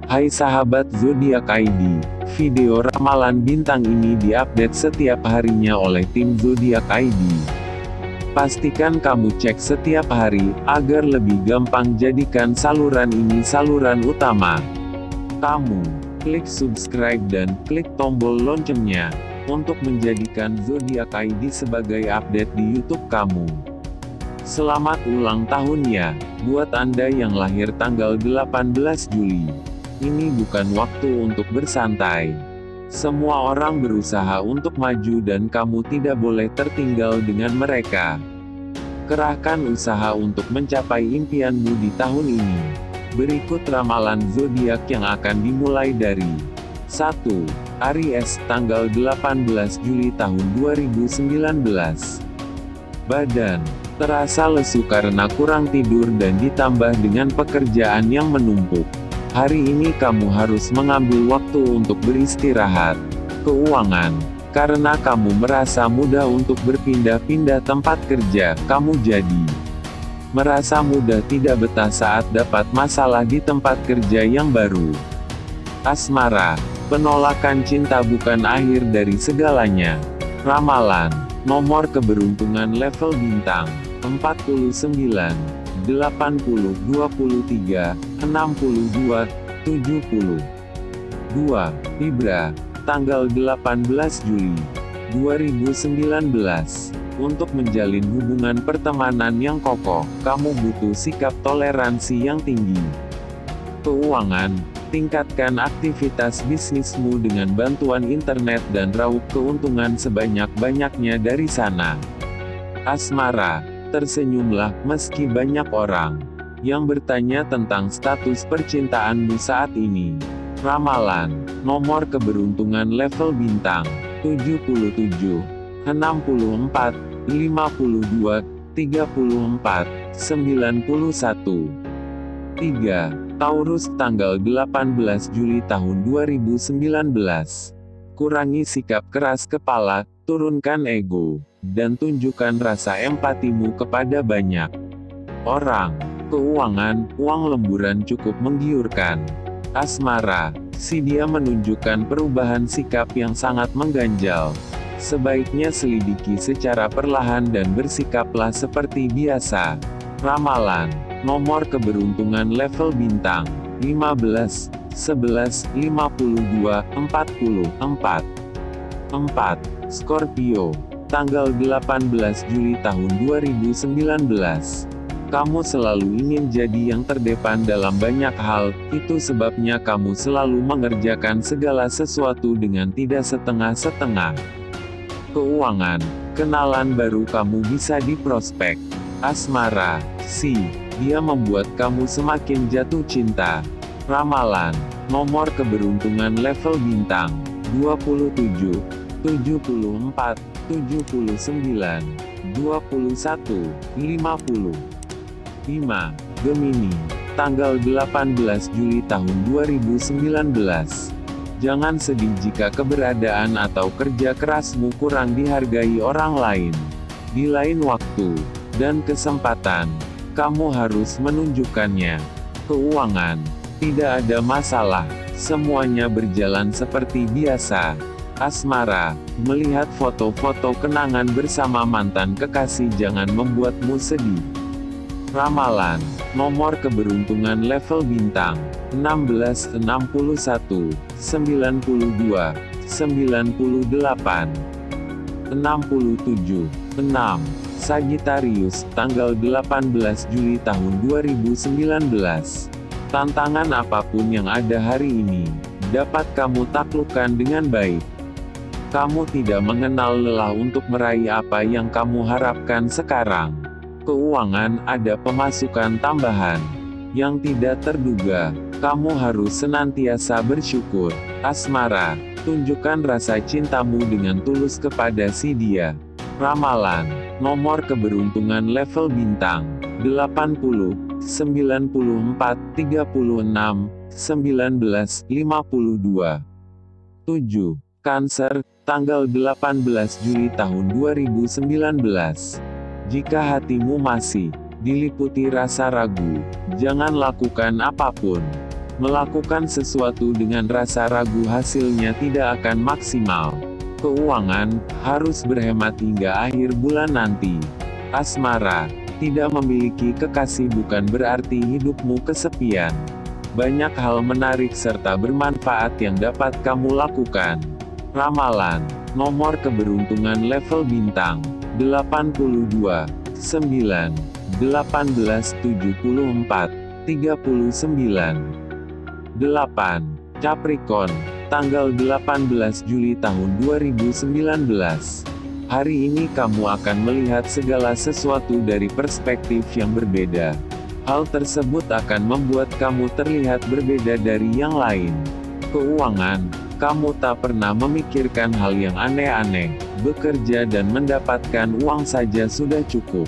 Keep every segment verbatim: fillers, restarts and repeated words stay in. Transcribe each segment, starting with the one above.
Hai sahabat zodiak I D, video ramalan bintang ini diupdate setiap harinya oleh tim zodiak I D. Pastikan kamu cek setiap hari, agar lebih gampang jadikan saluran ini saluran utama. Kamu, klik subscribe dan klik tombol loncengnya, untuk menjadikan zodiak I D sebagai update di YouTube kamu. Selamat ulang tahun ya, buat Anda yang lahir tanggal delapan belas Juli. Ini bukan waktu untuk bersantai. Semua orang berusaha untuk maju dan kamu tidak boleh tertinggal dengan mereka. Kerahkan usaha untuk mencapai impianmu di tahun ini. Berikut ramalan zodiak yang akan dimulai dari satu. Aries, tanggal delapan belas Juli tahun dua ribu sembilan belas. Badan terasa lesu karena kurang tidur dan ditambah dengan pekerjaan yang menumpuk. Hari ini kamu harus mengambil waktu untuk beristirahat. Keuangan, karena kamu merasa mudah untuk berpindah-pindah tempat kerja, kamu jadi merasa mudah tidak betah saat dapat masalah di tempat kerja yang baru. Asmara, penolakan cinta bukan akhir dari segalanya. Ramalan, nomor keberuntungan level bintang, empat puluh sembilan, delapan puluh, dua puluh tiga, enam puluh dua, tujuh puluh. dua. Libra, tanggal delapan belas Juli dua ribu sembilan belas. Untuk menjalin hubungan pertemanan yang kokoh, kamu butuh sikap toleransi yang tinggi. Keuangan, tingkatkan aktivitas bisnismu dengan bantuan internet dan raup keuntungan sebanyak-banyaknya dari sana. Asmara, tersenyumlah meski banyak orang yang bertanya tentang status percintaanmu saat ini. Ramalan, nomor keberuntungan level bintang, tujuh puluh tujuh, enam puluh empat, lima puluh dua, tiga puluh empat, sembilan puluh satu. tiga. Taurus, tanggal delapan belas Juli tahun dua ribu sembilan belas. Kurangi sikap keras kepala, turunkan ego, dan tunjukkan rasa empatimu kepada banyak orang. Keuangan, uang lemburan cukup menggiurkan. Asmara, si dia menunjukkan perubahan sikap yang sangat mengganjal. Sebaiknya selidiki secara perlahan dan bersikaplah seperti biasa. Ramalan, nomor keberuntungan level bintang, lima belas, sebelas, lima puluh dua, empat puluh empat. empat. Scorpio, tanggal delapan belas Juli tahun dua ribu sembilan belas. Kamu selalu ingin jadi yang terdepan dalam banyak hal, itu sebabnya kamu selalu mengerjakan segala sesuatu dengan tidak setengah-setengah. Keuangan, kenalan baru kamu bisa di prospek. Asmara, si dia membuat kamu semakin jatuh cinta. Ramalan, nomor keberuntungan level bintang, dua puluh tujuh, tujuh puluh empat, tujuh puluh sembilan, dua puluh satu, lima puluh. lima. Gemini, tanggal delapan belas Juli tahun dua ribu sembilan belas. Jangan sedih jika keberadaan atau kerja kerasmu kurang dihargai orang lain. Di lain waktu dan kesempatan, kamu harus menunjukkannya. Keuangan, tidak ada masalah, semuanya berjalan seperti biasa. Asmara, melihat foto-foto kenangan bersama mantan kekasih jangan membuatmu sedih. Ramalan, nomor keberuntungan level bintang, enam belas, enam puluh satu, sembilan puluh dua, sembilan puluh delapan, enam puluh tujuh, enam. Sagittarius, tanggal delapan belas Juli tahun dua ribu sembilan belas. Tantangan apapun yang ada hari ini, dapat kamu taklukkan dengan baik. Kamu tidak mengenal lelah untuk meraih apa yang kamu harapkan sekarang. Keuangan, ada pemasukan tambahan yang tidak terduga. Kamu harus senantiasa bersyukur. Asmara, tunjukkan rasa cintamu dengan tulus kepada si dia. Ramalan, nomor keberuntungan level bintang, delapan puluh, sembilan puluh empat, tiga puluh enam, sembilan belas, lima puluh dua. tujuh. Cancer, tanggal delapan belas Juli tahun dua ribu sembilan belas. Jika hatimu masih diliputi rasa ragu, jangan lakukan apapun. Melakukan sesuatu dengan rasa ragu hasilnya tidak akan maksimal. Keuangan, harus berhemat hingga akhir bulan nanti. Asmara, tidak memiliki kekasih bukan berarti hidupmu kesepian. Banyak hal menarik serta bermanfaat yang dapat kamu lakukan. Ramalan, nomor keberuntungan level bintang, delapan puluh dua, sembilan, delapan belas, tujuh puluh empat, tiga puluh sembilan. delapan. Capricorn, tanggal delapan belas Juli tahun dua ribu sembilan belas. Hari ini kamu akan melihat segala sesuatu dari perspektif yang berbeda. Hal tersebut akan membuat kamu terlihat berbeda dari yang lain. Keuangan, kamu tak pernah memikirkan hal yang aneh-aneh, bekerja dan mendapatkan uang saja sudah cukup.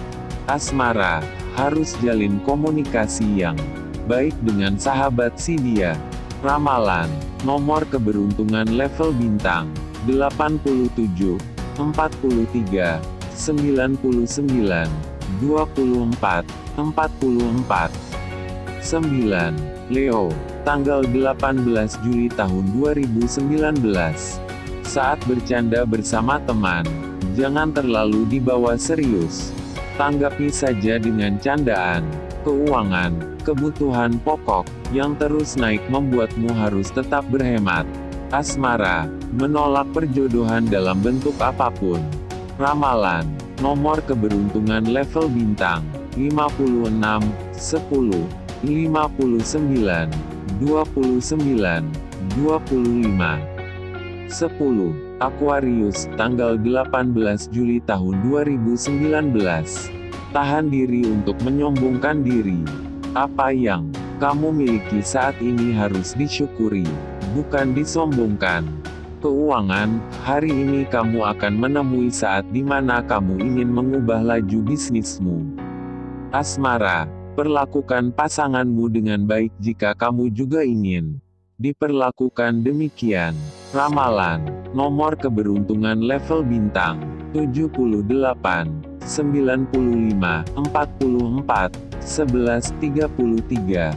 Asmara, harus jalin komunikasi yang baik dengan sahabat si dia. Ramalan, nomor keberuntungan level bintang, delapan puluh tujuh, empat puluh tiga, sembilan puluh sembilan, dua puluh empat, empat puluh empat. sembilan. Leo, tanggal delapan belas Juli tahun dua ribu sembilan belas. Saat bercanda bersama teman, jangan terlalu dibawa serius. Tanggapi saja dengan candaan. Keuangan, kebutuhan pokok, yang terus naik membuatmu harus tetap berhemat. Asmara, menolak perjodohan dalam bentuk apapun. Ramalan, nomor keberuntungan level bintang, lima puluh enam, sepuluh, lima puluh sembilan, dua puluh sembilan, dua puluh lima. sepuluh. Aquarius, tanggal delapan belas Juli tahun dua ribu sembilan belas. Tahan diri untuk menyombongkan diri. Apa yang kamu miliki saat ini harus disyukuri, bukan disombongkan. Keuangan, hari ini kamu akan menemui saat di mana kamu ingin mengubah laju bisnismu. Asmara, perlakukan pasanganmu dengan baik jika kamu juga ingin diperlakukan demikian. Ramalan, nomor keberuntungan level bintang, tujuh puluh delapan, sembilan puluh lima, empat puluh empat, sebelas, tiga puluh tiga.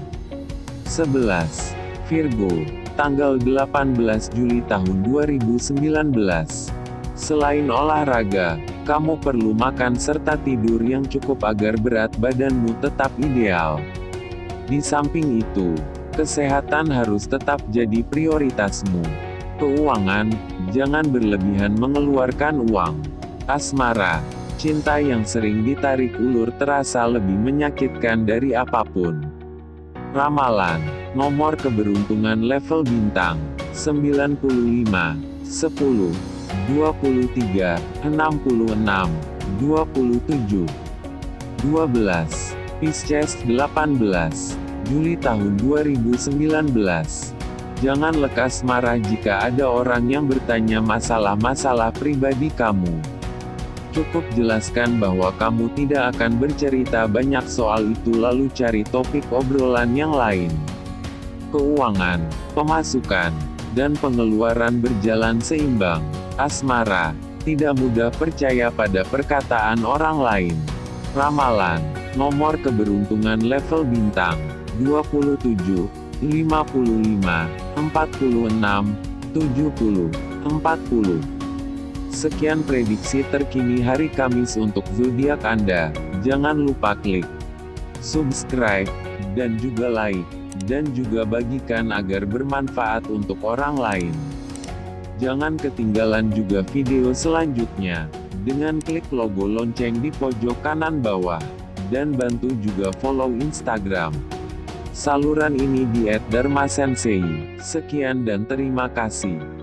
sebelas. Virgo, tanggal delapan belas Juli tahun dua ribu sembilan belas. Selain olahraga, kamu perlu makan serta tidur yang cukup agar berat badanmu tetap ideal. Di samping itu, kesehatan harus tetap jadi prioritasmu. Keuangan, jangan berlebihan mengeluarkan uang. Asmara, cinta yang sering ditarik ulur terasa lebih menyakitkan dari apapun. Ramalan, nomor keberuntungan level bintang, sembilan puluh lima, sepuluh, dua puluh tiga, enam puluh enam, dua puluh tujuh. dua belas. Pisces, delapan belas Juli tahun dua ribu sembilan belas. Jangan lekas marah jika ada orang yang bertanya masalah-masalah pribadi kamu. Cukup jelaskan bahwa kamu tidak akan bercerita banyak soal itu lalu cari topik obrolan yang lain. Keuangan, pemasukan, dan pengeluaran berjalan seimbang. Asmara, tidak mudah percaya pada perkataan orang lain. Ramalan, nomor keberuntungan level bintang, dua puluh tujuh, lima puluh lima, empat puluh enam, tujuh puluh, empat puluh. Sekian prediksi terkini hari Kamis untuk zodiak Anda. Jangan lupa klik subscribe, dan juga like, dan juga bagikan agar bermanfaat untuk orang lain. Jangan ketinggalan juga video selanjutnya, dengan klik logo lonceng di pojok kanan bawah, dan bantu juga follow Instagram saluran ini di et dharma sensei. Sekian dan terima kasih.